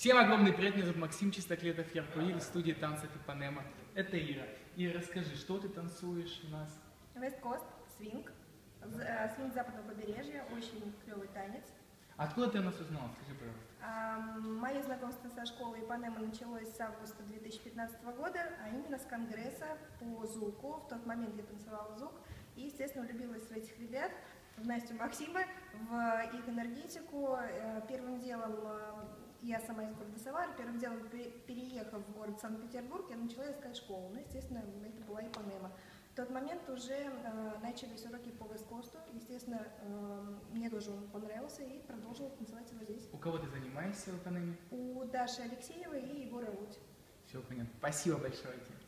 Всем огромный привет, меня зовут Максим Чистоклетов, я руководитель студии танцев Ипанема. Это Ира. Ира, расскажи, что ты танцуешь у нас? West Coast, свинг. Свинг западного побережья, очень клевый танец. Откуда ты нас узнала? Скажи, пожалуйста. Мое знакомство со школой Ипанема началось с августа 2015 года, а именно с конгресса по звуку. В тот момент я танцевала звук и, естественно, влюбилась в этих ребят, в Настю, Максима, в их энергетику. Первым делом, я сама из города Самара, первым делом, переехав в город Санкт-Петербург, я начала искать школу. Ну, естественно, это была Ипанема. В тот момент уже начались уроки по West Coast. Естественно, мне тоже он понравился и продолжила танцевать его здесь. У кого ты занимаешься в Ипанеме? У Даши Алексеевой и Егора Луть. Все понятно. Спасибо большое тебе.